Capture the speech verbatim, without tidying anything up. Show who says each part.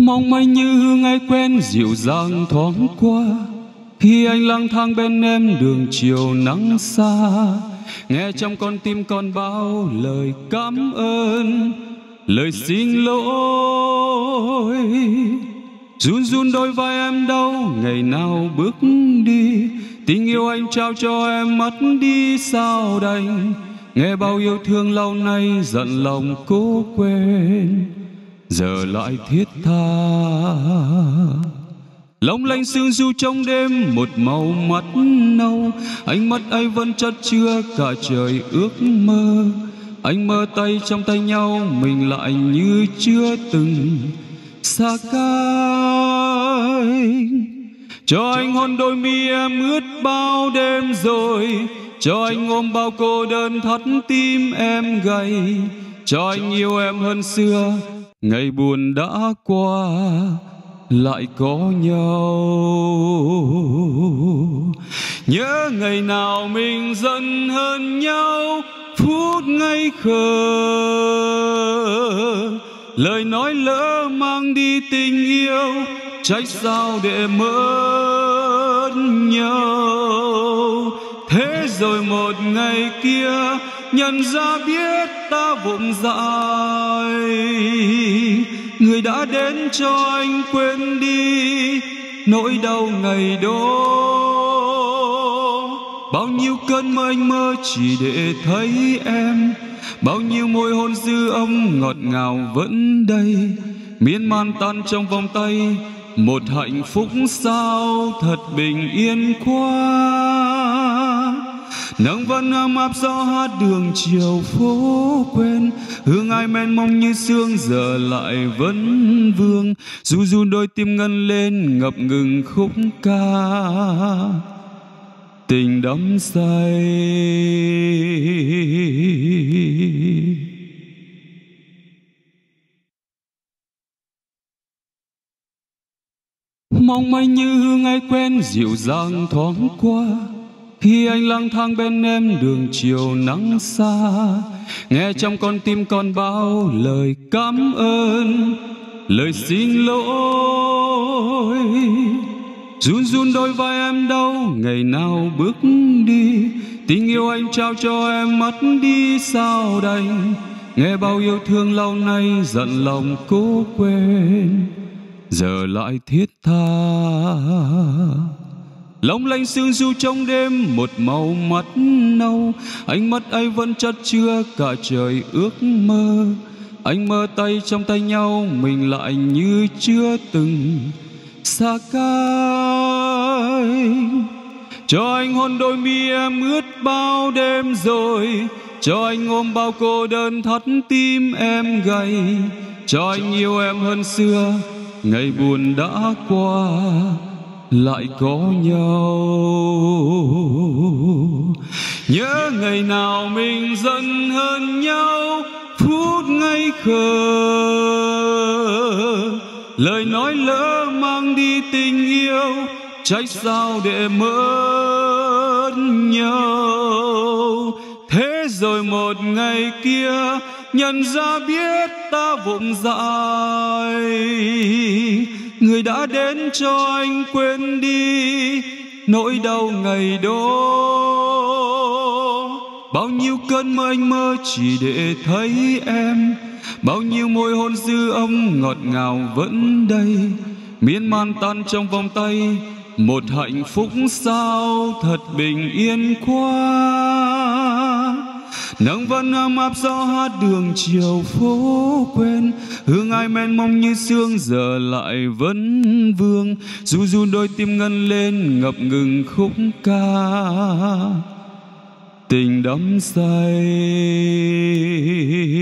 Speaker 1: Mong manh như hương ai quen dịu dàng thoáng qua, khi anh lang thang bên em đường chiều nắng xa. Nghe trong con tim con bao lời cảm ơn, lời xin lỗi. Run run đôi vai em đau ngày nào bước đi, tình yêu anh trao cho em mất đi sao đành. Nghe bao yêu thương lâu nay giận lòng cố quên, giờ lại thiết tha. Long lanh sương du trong đêm một màu mắt nâu, ánh mắt ấy vẫn chất chứa cả trời ước mơ. Anh mơ tay trong tay nhau, mình lại như chưa từng xa cách. Cho anh hôn đôi mi em ướt bao đêm rồi, cho anh ôm bao cô đơn thắt tim em gầy. Cho anh yêu em hơn xưa, ngày buồn đã qua lại có nhau. Nhớ ngày nào mình dần hơn nhau, phút ngây khờ. Lời nói lỡ mang đi tình yêu, trách sao để mất nhau. Thế rồi một ngày kia nhận ra biết ta vụng dại, người đã đến cho anh quên đi nỗi đau ngày đó. Bao nhiêu cơn mơ anh mơ chỉ để thấy em, bao nhiêu môi hôn dư âm ngọt ngào vẫn đây. Miên man tan trong vòng tay, một hạnh phúc sao thật bình yên quá. Nắng vẫn ấm áp gió hát đường chiều phố quen, hương ai men mong như sương giờ lại vẫn vương. Ru ru đôi tim ngân lên ngập ngừng khúc ca tình đắm say. Mong manh như hương ai quen dịu dàng thoáng qua, khi anh lang thang bên em đường chiều nắng xa. Nghe trong con tim con bao lời cảm ơn, lời xin lỗi. Run run đôi vai em đau ngày nào bước đi, tình yêu anh trao cho em mất đi sao đành. Nghe bao yêu thương lâu nay giận lòng cố quên, giờ lại thiết tha. Long lanh sương du trong đêm một màu mắt nâu, ánh mắt ấy vẫn chất chứa cả trời ước mơ. Anh mơ tay trong tay nhau, mình lại như chưa từng xa cách. Cho anh hôn đôi mi em ướt bao đêm rồi, cho anh ôm bao cô đơn thắt tim em gầy. Cho anh yêu em hơn xưa, ngày buồn đã qua lại có nhau. Nhớ ngày nào mình dần hơn nhau, phút ngây khờ. Lời nói lỡ mang đi tình yêu, trách sao để mất nhau. Thế rồi một ngày kia nhận ra biết ta vụng dại, người đã đến cho anh quên đi nỗi đau ngày đó. Bao nhiêu cơn mơ anh mơ chỉ để thấy em, bao nhiêu môi hôn dư âm ngọt ngào vẫn đây. Miên man tan trong vòng tay, một hạnh phúc sao thật bình yên quá. Nắng vẫn ấm áp gió hát đường chiều phố quen, hương ai men mong như sương giờ lại vẫn vương. Ru ru đôi tim ngân lên ngập ngừng khúc ca tình đắm say.